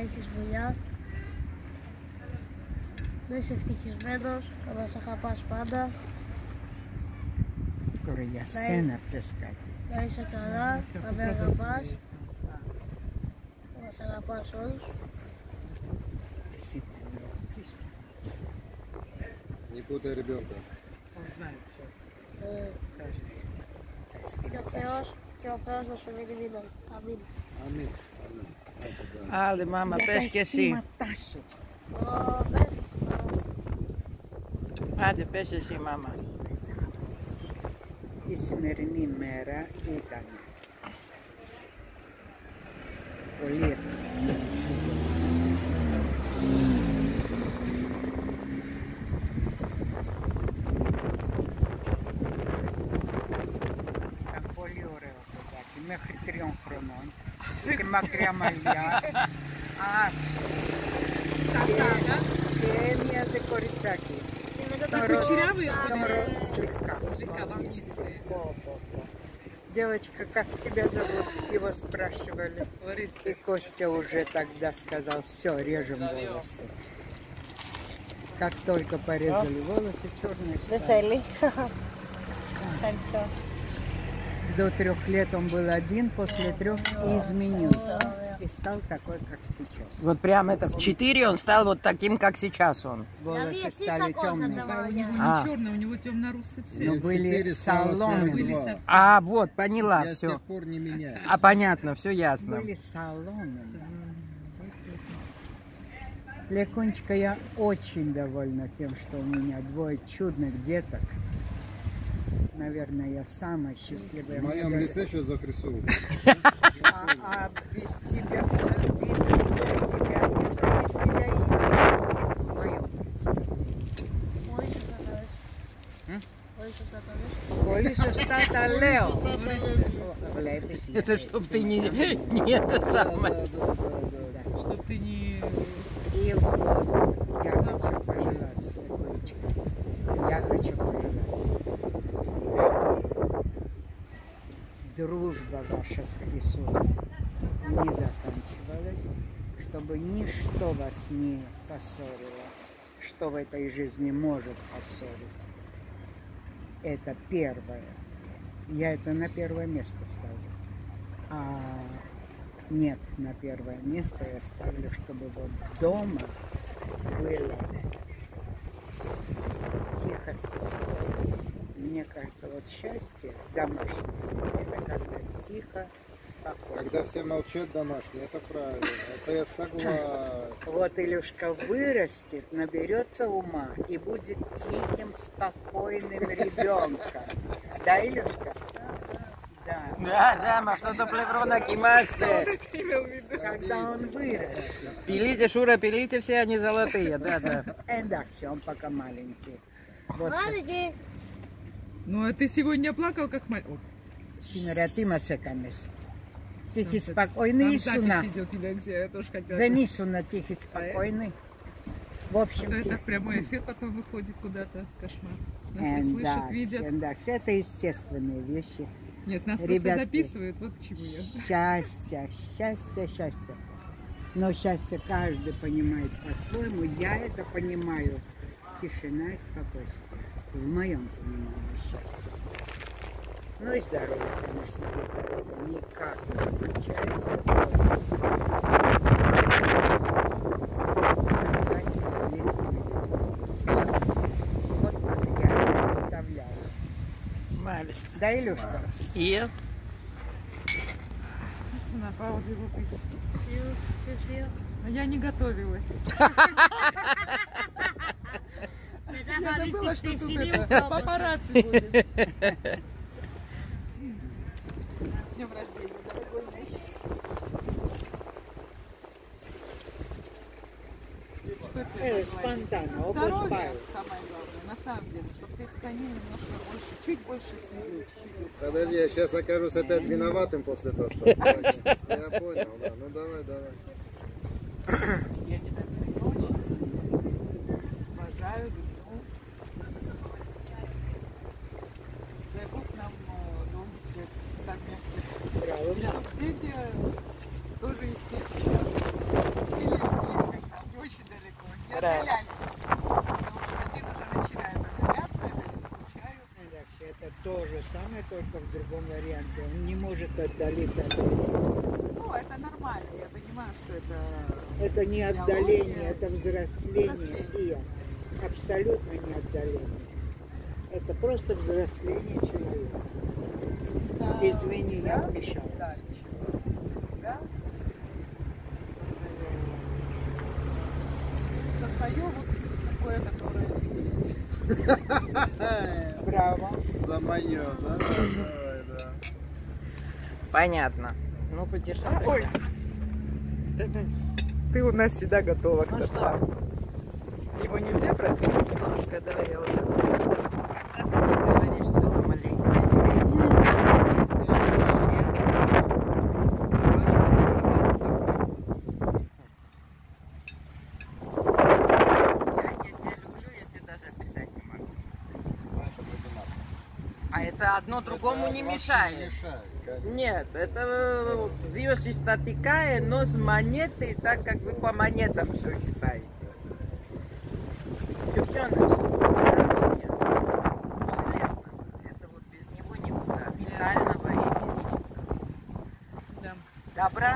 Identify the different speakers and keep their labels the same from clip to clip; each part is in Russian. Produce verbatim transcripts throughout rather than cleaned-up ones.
Speaker 1: έχεις δουλειά, να είσαι ευτυχισμένος, να μας αγαπάς πάντα.
Speaker 2: Τώρα για σένα πες κάτι.
Speaker 1: Να είσαι καλά, να με αγαπάς, να μας αγαπάς όλους.
Speaker 2: Εσύ με ρωτήσεις.
Speaker 3: Не путай ребенка.
Speaker 2: Он знает сейчас.
Speaker 1: Ε, Και ο Θεός, και ο Θεός να σου δίνει δύναμη. Αμήν.
Speaker 3: Аминь.
Speaker 4: Άλλη μάμα,
Speaker 2: Για
Speaker 4: πες
Speaker 2: τα
Speaker 4: και εσύ.
Speaker 2: αισθήματά σου.
Speaker 1: Ω, πες εσύ, μάμα.
Speaker 4: Άντε, πες εσύ μάμα.
Speaker 2: Η σημερινή μέρα ήταν πολύ ευτυχισμένη. Ήταν πολύ ωραίο παιδάκι, μέχρι τριών χρονών. Και μακριά μαλλιά. Άσχο.
Speaker 5: Σατάνα.
Speaker 2: Και έμοιαζε κοριτσάκι.
Speaker 1: Και μετά
Speaker 2: Τον
Speaker 1: το
Speaker 2: ρο-
Speaker 5: кучерявый,
Speaker 2: τον
Speaker 5: а
Speaker 2: ро- слегка.
Speaker 5: Слегка волнистые.
Speaker 2: Во, во, во. Девочка, как тебя зовут? Его спрашивали.
Speaker 5: Лариса.
Speaker 2: И Костя уже тогда сказал, все, режем волосы. Как только порезали волосы, черные
Speaker 1: Δεν
Speaker 2: стали.
Speaker 1: θέλει. Ευχαριστώ.
Speaker 2: До трех лет он был один, после трех и изменился. И стал такой, как сейчас.
Speaker 4: Вот прям это в четыре он стал вот таким, как сейчас он.
Speaker 2: Волосы стали темные.
Speaker 5: А у него
Speaker 4: А.
Speaker 5: не черный, у него темно-русый цвет.
Speaker 2: Но были
Speaker 3: Четыре стало
Speaker 2: соломенные.
Speaker 5: Были
Speaker 3: два.
Speaker 5: совсем.
Speaker 4: А, вот, поняла,
Speaker 3: Я с
Speaker 4: все.
Speaker 3: тех пор не меняю.
Speaker 4: А понятно, все ясно.
Speaker 2: Были соломенные. Леконечка, я очень довольна тем, что у меня двое чудных деток. Наверное, я самая счастливая.
Speaker 3: В моем
Speaker 2: Мне
Speaker 3: лице сейчас захрисовал.
Speaker 2: даже- А, а без тебя, без тебя, тебя, без тебя и в моем представлении.
Speaker 1: Μπορείς να τα δεις.
Speaker 2: Μ?
Speaker 1: Μπορείς να τα δεις.
Speaker 2: Πολύ σωστά τα λέω. Βλέπεις,
Speaker 4: Это чтоб ты не, не это самое.
Speaker 5: Чтоб ты не...
Speaker 2: И вот я хочу пожелать, Леконечка, я хочу пожелать, что дружба ваша с Христом не заканчивалась, чтобы ничто вас не поссорило, что в этой жизни может поссорить. Это первое. Я это на первое место ставлю. А нет, на первое место я ставлю, чтобы вот дома было тихо, спокойно. Мне кажется, вот счастье домашнее – это когда тихо, спокойно.
Speaker 3: Когда все молчат домашние, это правильно. Это я согласен.
Speaker 2: Вот Илюшка вырастет, наберется ума и будет тихим, спокойным ребенком. Да, Илюшка? Да.
Speaker 4: Да, да, ма, что-то плевро на кимасте.
Speaker 2: Когда он вырастет.
Speaker 4: Пилите, Шура, пилите, все они золотые, да, да.
Speaker 2: Э, да, все, он пока маленький. Вот,
Speaker 1: Μάδικη.
Speaker 5: Ну, а ты сегодня плакал, как мальчик?
Speaker 2: Синера, ты масекамес. Тихий, спокойный,
Speaker 5: Там
Speaker 2: Исуна.
Speaker 5: запись идет, тебя, где я тоже хотела.
Speaker 2: Да Нисуна, тихий, спокойный. В общем,
Speaker 5: Что это
Speaker 2: тихий.
Speaker 5: в прямой эфир потом выходит куда-то. Кошмар. Нас
Speaker 2: Э,
Speaker 5: все слышат,
Speaker 2: да,
Speaker 5: видят.
Speaker 2: все, да, все это естественные вещи.
Speaker 5: Нет, нас
Speaker 2: Ребятки.
Speaker 5: просто записывают. Вот к чему я.
Speaker 2: Счастье, счастье, счастье. Но счастье каждый понимает по-своему. Я это понимаю. Тишина и спокойствие. В моем понимании счастья. Ну и здоровье, конечно, без здоровья никак не получается. Согласен с близкими людьми. Всё. Вот так я представляю.
Speaker 4: Малость.
Speaker 2: Да, Илюшка?
Speaker 4: И?
Speaker 5: Цена по аудиопису.
Speaker 1: Εσύ.
Speaker 5: А я не готовилась.
Speaker 1: Μετά
Speaker 5: Я
Speaker 1: θα δεις
Speaker 5: забыла,
Speaker 1: τη
Speaker 5: что тут
Speaker 1: χτεσινή μου
Speaker 5: это
Speaker 1: κόμπο.
Speaker 5: папарацци будет. С днем рождения, дорогой мой. Кто тебе
Speaker 2: Э,
Speaker 5: желает?
Speaker 2: спонтанно,
Speaker 5: Здоровье
Speaker 2: обуспаю.
Speaker 5: самое главное, на самом деле, чтобы ты за ним немножко больше, чуть больше следил, чуть-чуть.
Speaker 3: Подожди, я сейчас окажусь опять виноватым после тоста. Я понял, да. Ну давай, давай.
Speaker 5: Я тебя ценю очень, уважаю, люблю. Дай Бог нам э, долгих лет совместных.
Speaker 2: Правильно.
Speaker 5: Дети тоже, естественно, или
Speaker 4: понравилось.
Speaker 5: Потому что один уже начинает отдаляться, это не получают.
Speaker 2: Это то же самое, только в другом варианте. Он не может отдалиться от родителей.
Speaker 5: Ну, это нормально, я понимаю, что это...
Speaker 2: Это не
Speaker 5: Биология.
Speaker 2: отдаление, это взросление.
Speaker 5: Взросление.
Speaker 2: И абсолютно не отдаление. Это просто взросление человека.
Speaker 5: Да.
Speaker 2: Извини, я
Speaker 5: Да?
Speaker 2: вмешалась.
Speaker 5: Да, ничего. Да? Создаю вот такое, которое есть.
Speaker 2: Браво.
Speaker 3: За мое, да? Давай, да.
Speaker 4: Понятно. Ну, потешай.
Speaker 5: Ой. Ты у нас всегда готова к
Speaker 4: Ну
Speaker 5: тостам. Его нельзя пропилить немножко? Давай я вот так вот поставлю.
Speaker 4: Когда ты мне говоришь салам алейкум, как я тебя люблю, я тебе даже описать не могу. А это одно другому не мешает.
Speaker 3: Мешает, конечно.
Speaker 4: Нет, это взвешиваешь статикая, но с монеты, так как вы по монетам все считаете. Девчоночки, здоровья, железного, это вот без него никуда, ментального и физического.
Speaker 5: Да.
Speaker 4: Добра,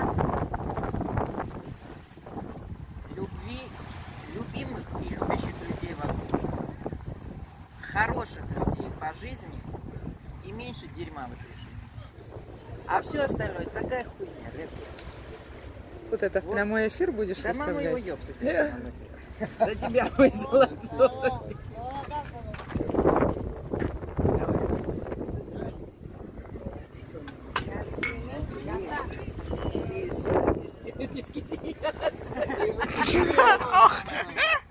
Speaker 4: любви, любимых и любящих людей вокруг, хороших людей по жизни и меньше дерьма в этой жизни. А все остальное такая хуйня, ребят.
Speaker 5: Вот это в
Speaker 4: Вот.
Speaker 5: прямой эфир будешь
Speaker 4: Да мама его
Speaker 5: выставлять?
Speaker 4: ёбсать. За тебя высела.
Speaker 3: Ох!